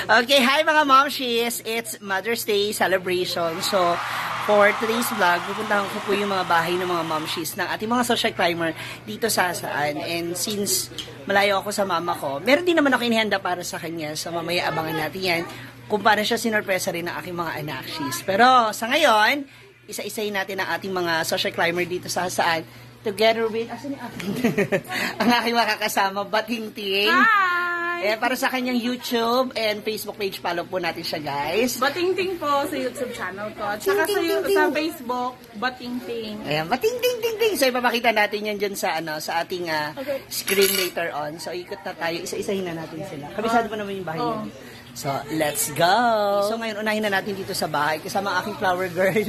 Okay, hi mga momshies. It's Mother's Day celebration. So, for today's vlog, pupuntahan ko po yung mga bahay ng mga momshies ng ating mga social climber dito sa Saan. And since malayo ako sa mama ko, meron din naman ako inihanda para sa kanya. So, mamaya abangan natin yan kung paano siya sinorpresa rin ng aking mga anakshis. Pero, sa ngayon, isa-isayin natin ang ating mga social climber dito sa Saan. Together with, ang aking makakasama, Batingting. Hi! Eh, para sa kanyang YouTube and Facebook page, follow po natin siya, guys. Batingting po sa YouTube channel ko. At saka sa Facebook, Batingting. Ayan, Batingting. So, ipapakita natin yan dyan sa, sa ating screen later on. So, ikot na tayo. Isa-isahin na natin sila. Kabisado pa naman yung bahay niya. So, let's go! So, ngayon, unahin na natin dito sa bahay. Kasama ang aking flower girl.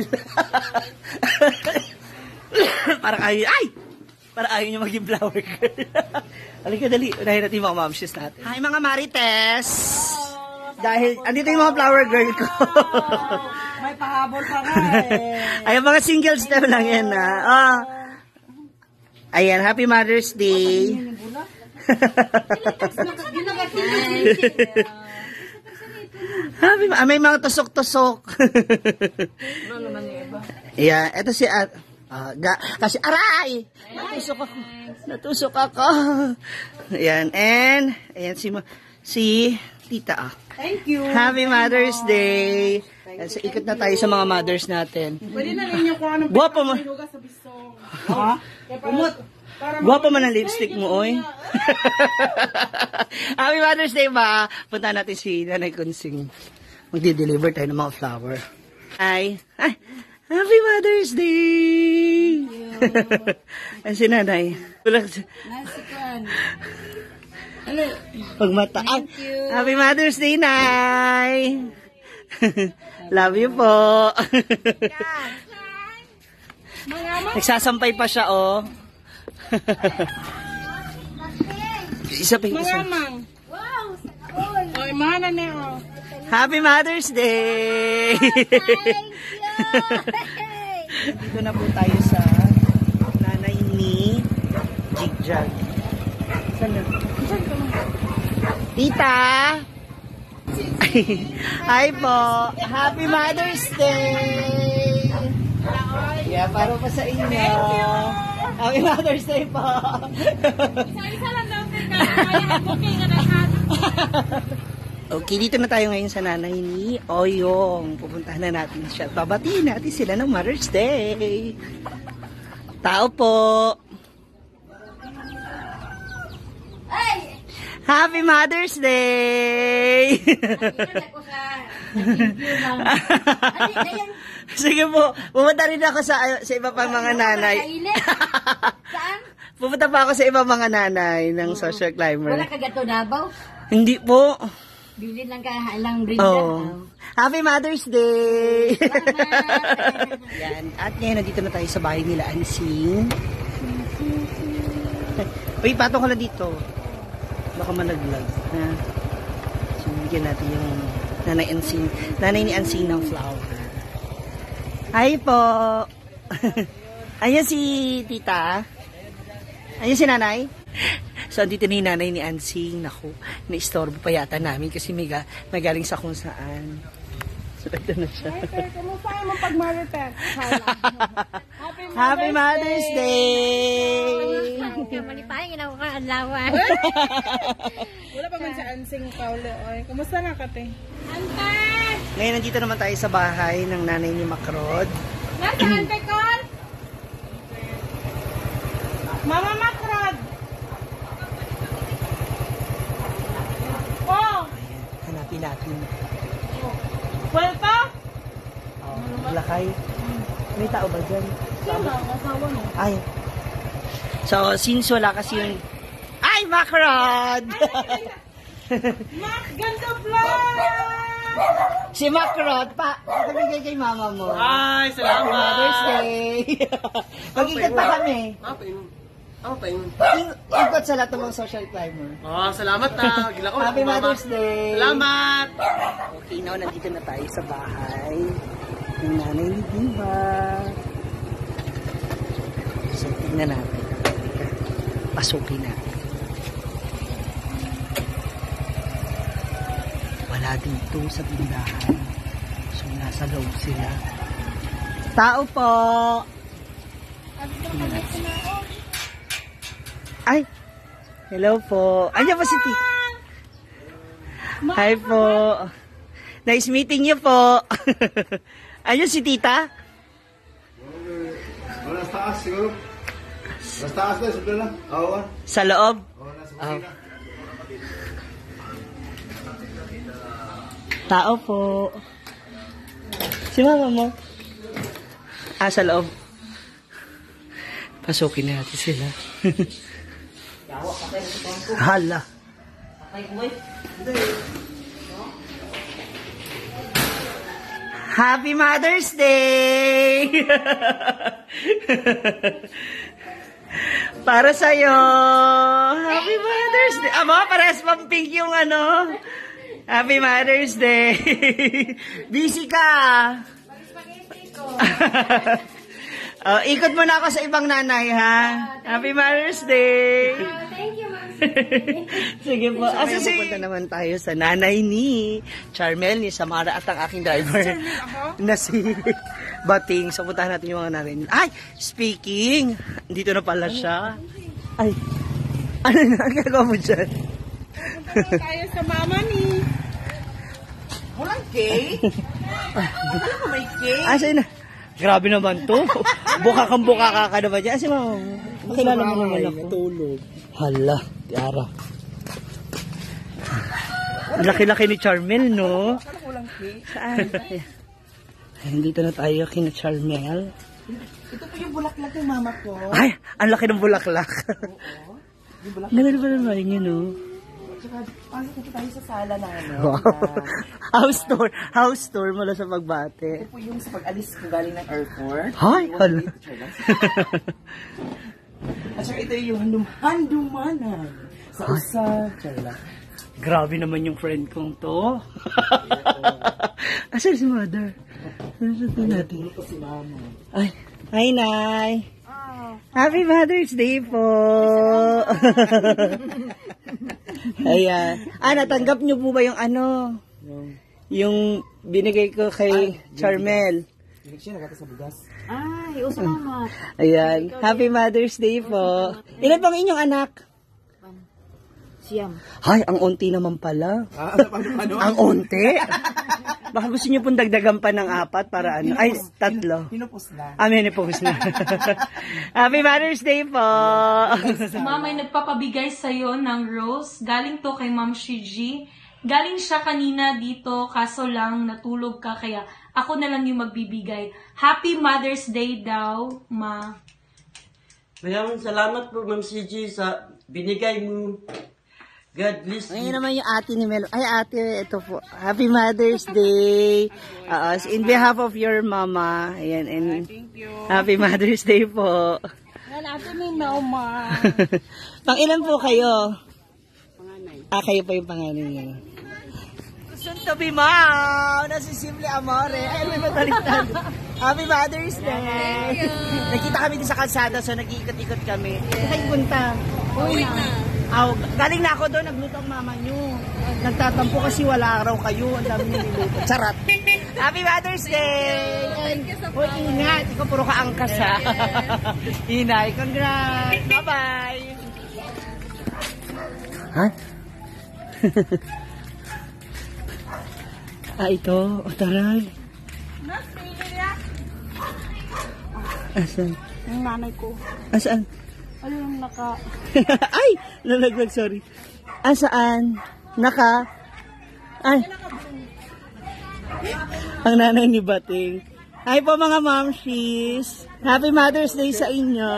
Parang ayaw niya maging flower girl. Halika, dali. Unahin natin yung mga momshies natin. Hi, mga Marites! Dahil, andito yung mga flower girl ko. May pahabol pa nga eh. Ayan, mga single step lang yan na. Oh. Ayan, Happy Mother's Day. May mga tusok-tusok. Ayan, eto si kasi aray! Natusok ako. Ayan, and ayan si Tita. Thank you. Happy Mother's Day. Ayan, so, ikot na tayo sa mga mothers natin. Pwede na ninyo kung anong guwapo mo. sa bisong. Ha? Guwapo man ang lipstick mo, oy. Happy Mother's Day ba? Punta natin si Nanay Kunsing. Magdi-deliver tayo ng mga flower. Ay, Happy Mother's Day! Ay, si Nanay. Nasikan. Pagmata. Happy Mother's Day, Nay! Love you po. Nagsasampay pa siya, oh. Isa pa yung isa. Mangamang. Wow! Oy, mana na oh. Happy Mother's Day! Dito na po tayo sa nanay ni Jigjag. Saan na? Tita! Hi po! Happy Mother's Day! Yeah, para pa sa inyo. Thank you! Happy Mother's Day po! Isa lang daw kaya booking na lahat. Okay, dito na tayo ngayon sa nanay ni Oyong. Pupuntahan na natin siya. Babatiin natin sila ng Mother's Day. Tao po! Happy Mother's Day! Sige po, pumunta rin ako sa iba pang mga nanay. Saan? Pupunta pa ako sa iba mga nanay ng social climber. Wala ka gato Davao? Hindi po. Bili lang ka lang brinda. Oh. Happy Mother's Day! Yan. At ngayon, nandito na tayo sa bahay nila, Ansing. Uy, patong ka na dito. Baka malaglag. Ha? So, bigyan natin yung nanay ni Ansing ng flower. Hi po! Ayan si Tita. Ayan si nanay. So, andito na yung nanay ni Ansing. Naku, na-istorbo pa yata namin kasi may galing sa kung saan. So, ito na siya. Kumusta mo pag Marites? Happy Mother's Day! Manipay, ginawa ka alawan. Wala pa man sa Ansing Paulo. Oy, kumusta na kate? Ante! Ngayon, nandito naman tayo sa bahay ng nanay ni Macrod. Nasa Ante Col? Mama Macrod! Oh! Hanapin natin. Kwenta? Oh, lakay. May tao ba dyan? Sino? Asawa mo? Ay. So, since wala kasi yung... Ay, Macrod! Mac, ganda vlog! Si Macrod, patabigay kay mama mo. Ay, salamat! Happy Mother's Day! Mag-ikat pa kami. Ako pa yun. Ikot sa lahat ng mga social climber. Oh, salamat na. Gila ko. Happy Mother's Day! Salamat! Okay, now nandito na tayo sa bahay ng nanay ni Diva. So, tingnan natin. Pasukin natin. wala dito sa tindahan. So, nasa loob sila. Tao po! Ay! Hello po. Andiyan po si Tita. Hi po. Nice meeting you po. Andiyan si Tita? Nasa taas siguro. Nasa taas na, sabi na. Oo. Sa loob? Oo, nasa Oh. kusina. Tao po. Si mama mo? Sa loob. Pasukin natin sila. Hala. Happy Mother's Day! Para sa'yo! Happy Mother's Day! Amo, parehas pang pink yung ano. Happy Mother's Day! Busy ka! Oh, ikot muna ako sa ibang nanay, ha? Happy Mother's Day! Thank you, Ma'am. Sige po. Asa pupunta naman tayo sa nanay ni Charmel, ni Samara at ang aking driver na si Bating. So, puntahan natin yung mga nanay. Ay! Speaking! Dito na pala siya. Ay! Ano na? Ang gagawa mo dyan? Punta tayo sa mama ni. Walang cake? Ano ko may cake? Asa na? Grabe naman to. Buka kang buka ka naman dyan. Asi mo, makilala mo naman ako. Natulog. Hala, tiara. Laki-laki ni Charmel, no? Saan? Ayan, dito na tayo kina Charmel. Ito po yung bulaklak ng mama ko. Ay, ang laki ng bulaklak. Ganun pa naman yun, no? Tsaka, pasok po tayo sa sala namin. Wow. House tour mula sa Pagbate. Ito po yung sa pag-alis ko galing ng airport. Hay, hala. At saka ito yung handumanan sa usa. Charla. Grabe naman yung friend kong to. Asan si mother? Asan natin? Ito si mama. Ay, hi, Nay. Happy Mother's Day po. Ayan. Natanggap niyo po ba yung ano? Yung binigay ko kay Charmel. Hindi siya nagkata sa bugas. Ay, salamat. Ayan. Happy Mother's Day po. Ilan pang inyong anak? Siyam. Hay, ang unti naman pala. Ano? Ang unti? Baka gusto niyo pong dagdagan pa ng 4 para ano? Ay, 3. Pinupos na. Menopause na. Happy Mother's Day po. Si Mama ay nagpapabigay sa'yo ng rose. Galing to kay Ma'am Shiji. Galing siya kanina dito, kaso lang natulog ka, kaya ako na lang yung magbibigay. Happy Mother's Day daw, Ma. Maraming salamat po, Ma'am CG, sa binigay mo. God bless you. Ngayon naman yung ate ni Melo. Ay, ate, ito po. Happy Mother's Day. In behalf of your mama. Ayan, and Thank you. Happy Mother's Day po. Natin may nauma. Pang ilan po kayo? Panganay. Kayo pa yung panganay niya. Soon to be mom! Si Simple Amore. Ay, may matalitan. Happy Mother's Day! Thank you! Nakita kami din sa kalsada, so nag-iikot-ikot kami. Saan punta? Uwi na. Galing na ako doon, nagluto ang mama nyo. Nagtatampo kasi wala raw kayo. Ang dami nyo niluto. Charot! Happy Mother's Day! Uy, ingat. Ikaw puro kaangkas, ha? Inay, congrats! Bye-bye! Ha? Ito. O, taray. Asan? Yung nanay ko. Asaan? Ano yung naka... Ay! Nalaglag, sorry. Asaan? Ay! Ang nanay ni Bating. Hi po mga momshies. Happy Mother's Day sa inyo.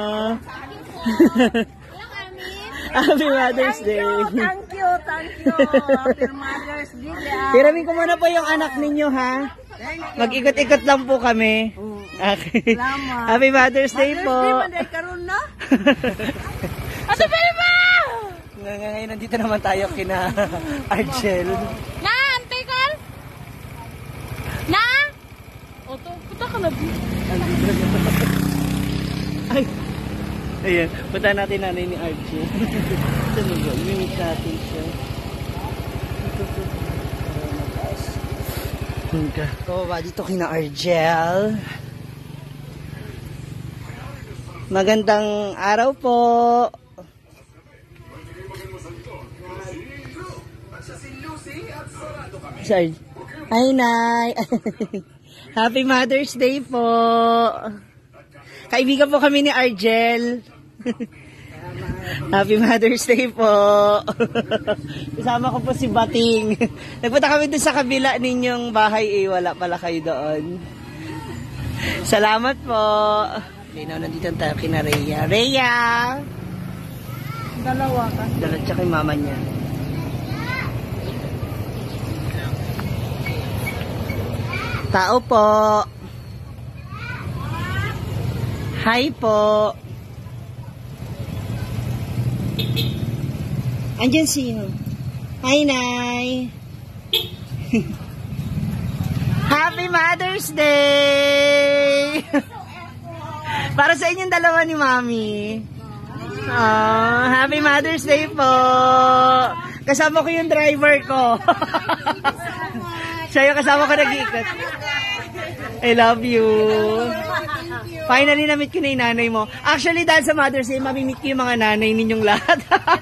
Happy Mother's Day. Thank you. Happy Mother's Day. Hiramin ko muna po yung anak ninyo, ha? Mag-ikot-ikot lang po kami. Okay. Salamat. Happy Mother's Day po. karoon na. Ate Pelima! Ngayon, nandito naman tayo kina Argel. Na, Ante Carl? Na? Punta ka na. Ay! Ayan, punta natin nanay ni Archie. Ito na ba? Mimit natin siya. Baba dito kina Argel. Magandang araw po. Sorry. Hi, Nay. Happy Mother's Day po. Kaibigan po kami ni Argel. Happy Mother's Day po. Kasama ko po si Bating. Nagpunta kami dun sa kabila ninyong bahay wala pala kayo doon. Salamat po. Okay, now nandito tayo kina Rhea. Rhea! Dalawa ka. Dalat siya kay mama niya. Tao po. Hi po. Andiyan sino? Hi, Nay. Happy Mother's Day! Para sa inyong dalawa ni Mami. Oh, Happy Mother's Day po! Kasama ko yung driver ko. Siya yung kasama ko nag-iikot. I love you. Finally, na-meet ko na yung nanay mo. Actually, dahil sa Mother's Day, mamimit ko yung mga nanay ninyong lahat.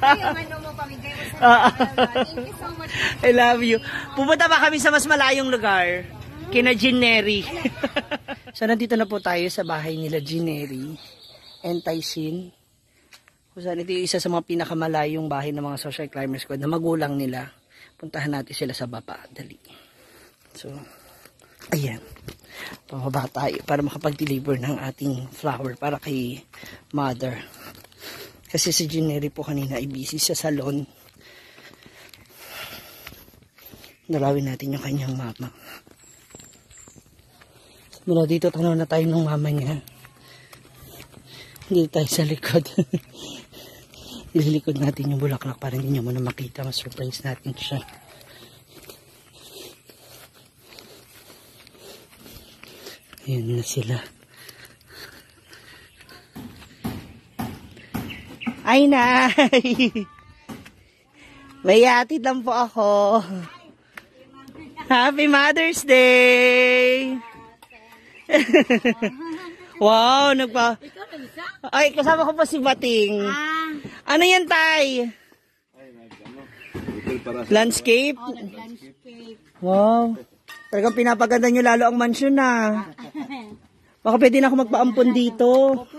Thank you so much. I love you. Pupunta pa kami sa mas malayong lugar. Kina Gineri. So, nandito na po tayo sa bahay nila Gineri and Taisin. Kung saan ito yung isa sa mga pinakamalayong bahay ng mga social climber squad na magulang nila. Puntahan natin sila sa baba. Dali. So, ayan. Pababa tayo para makapag-deliver ng ating flower para kay mother. Kasi si Gineri po kanina ay busy sa salon. Dalawin natin yung kanyang mama. Mula dito, tanong na tayo ng mama niya. Dito tayo sa likod. Ililikod natin yung bulaklak para hindi niya muna makita. Mas-surprise natin siya. Ayan na sila. Ay, Nay! May atid lang po ako. Happy Mother's Day! Wow, Ay, kasama ko pa si Bating. Ano yan, Tay? Landscape? Wow. Talagang pinapaganda nyo lalo ang mansion na. Baka pwede na ako magpaampon dito.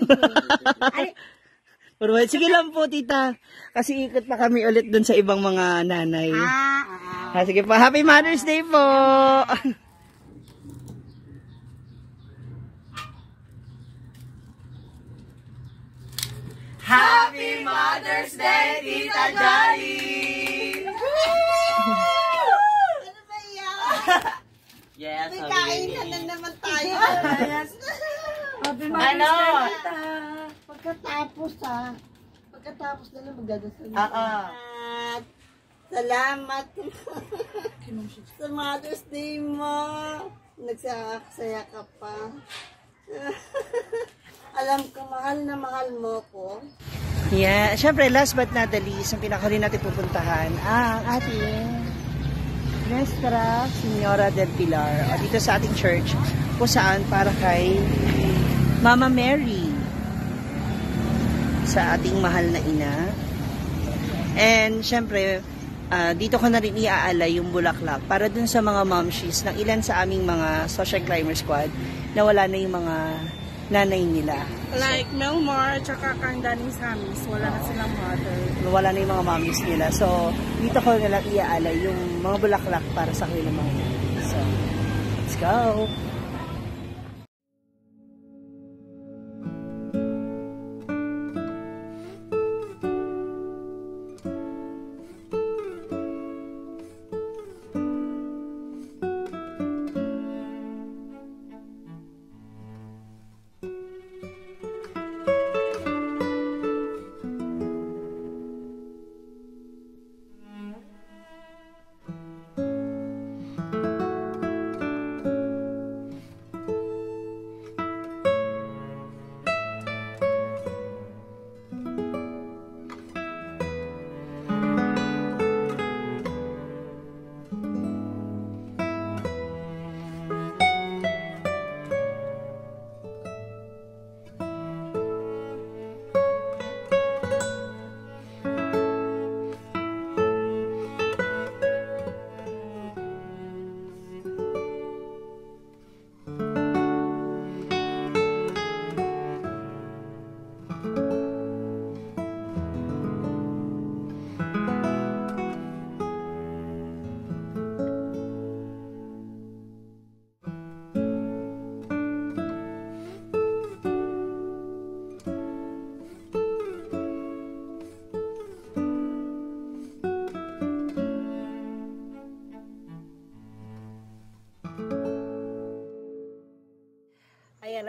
Sige lang po, tita. Kasi ikot pa kami ulit dun sa ibang mga nanay. Sige po. Happy Mother's Day po! Happy Mother's Day, Tita Jolly! Ano ba yan? Yes, May kainan na naman tayo. Ano? Pagkatapos na lang magdadasal. At Salamat sa Mother's Day mo. Nagsasaya ka pa. Alam ko, mahal na mahal mo ko. yeah, syempre last but not the least, ang pinakarin natin pupuntahan ang ating Nuestra Señora del Pilar o dito sa ating church kung saan para kay Mama Mary sa ating mahal na ina. And syempre dito ko na rin iaalay yung bulaklak para dun sa mga momshies ng ilan sa aming mga social climber squad na wala na yung mga nanay nila. Like Melmar, tsaka kang daning Samis, wala na silang mother. Wala na yung mga mommies nila. So, dito ko na lang iaalay yung mga bulaklak para sa kanilang mga nanay. So, let's go!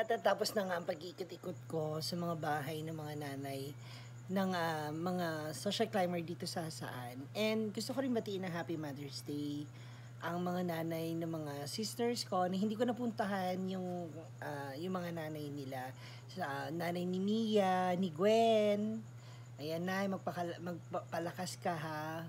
matatapos na nga ang pag-ikot-ikot ko sa mga bahay ng mga nanay ng mga social climber dito sa Hasaan. And gusto ko rin batiin ng Happy Mother's Day ang mga nanay ng mga sisters ko na hindi ko napuntahan yung mga nanay nila. Nanay ni Mia, ni Gwen. Ayan na, magpalakas ka ha.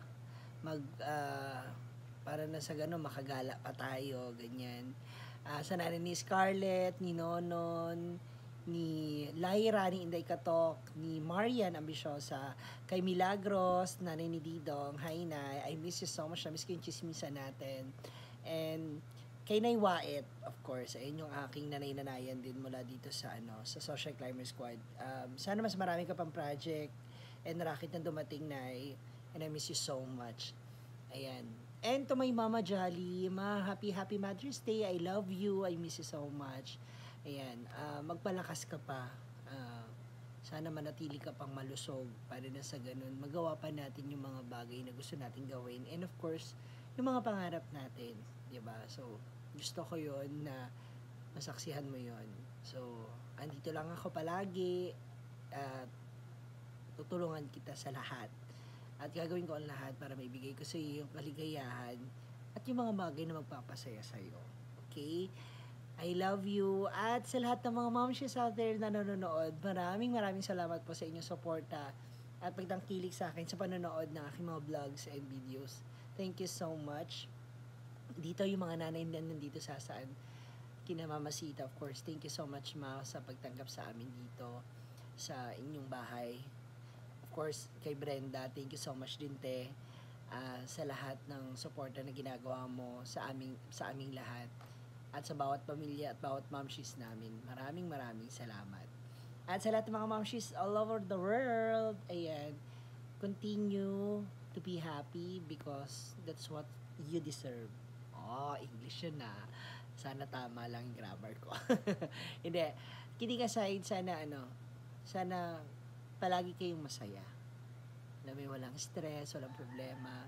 Para na sa gano'n, makagala pa tayo, ganyan. Sa nanay ni Scarlett, ni Nonon, ni Lyra, ni Inday Katok, ni Marian Ambisyosa, kay Milagros, nanay ni Didong, hi Nay, I miss you so much, na-miss ko yung chismisa natin. And kay Nay Wait, of course, ayun yung aking nanay-nanayan din mula dito sa sa Social Climber Squad. Sana mas marami ka pang project and racket na dumating, Nay, and I miss you so much. Ayan. And to my Mama Jolly, happy Mother's Day. I love you. I miss you so much. Ayan. Magpalakas ka pa. Sana manatili ka pang malusog para na sa ganun. Magawa pa natin yung mga bagay na gusto natin gawin. And of course, yung mga pangarap natin. Diba? So, gusto ko yon na masaksihan mo yon. So, andito lang ako palagi. Tutulungan kita sa lahat. At gagawin ko ang lahat para maibigay ko sa iyo yung kaligayahan at yung mga bagay na magpapasaya sa iyo. Okay? I love you. At sa lahat ng mga momshies out there na nanonood, maraming salamat po sa inyong suporta at pagtangkilik sa akin sa panonood ng aking mga vlogs and videos. Thank you so much. Dito yung mga nanay na nandito sa Hasaan, kina Mama Sita, of course. Thank you so much, Ma, sa pagtanggap sa amin dito sa inyong bahay. Of course, kay Brenda, thank you so much din, te, sa lahat ng suporta na ginagawa mo sa aming lahat at sa bawat pamilya at bawat momshies namin. Maraming salamat. At sa lahat ng mga momshies all over the world, ayan, continue to be happy because that's what you deserve. English yun na. Sana tama lang yung grammar ko. Hindi, kidding aside, sana palagi kayong masaya. Na may walang stress, walang problema.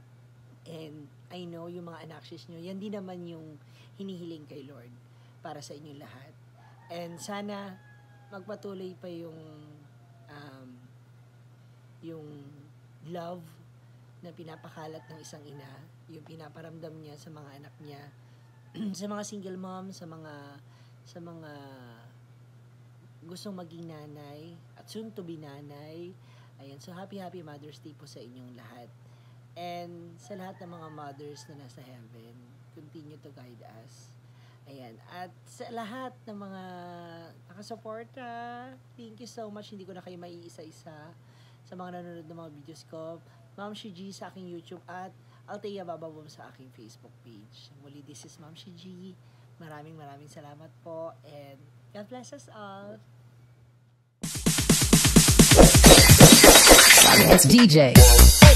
And I know yung mga anaksis nyo, yan din naman yung hinihiling kay Lord para sa inyong lahat. And sana magpatuloy pa yung love na pinapakalat ng isang ina, yung pinaparamdam niya sa mga anak niya, sa mga single mom, sa mga gustong maging nanay at soon to be nanay. Ayan, so happy Mother's Day po sa inyong lahat. And sa lahat ng mga mothers na nasa heaven, continue to guide us. Ayan, at sa lahat ng mga nakasuporta, thank you so much. Hindi ko na kayo maiisa-isa sa mga nanonood ng mga videos ko. Ma'am Shiji sa aking YouTube at Althea Bababom sa aking Facebook page. Muli, this is Ma'am Shiji. Maraming salamat po and God bless us all. It's DJ.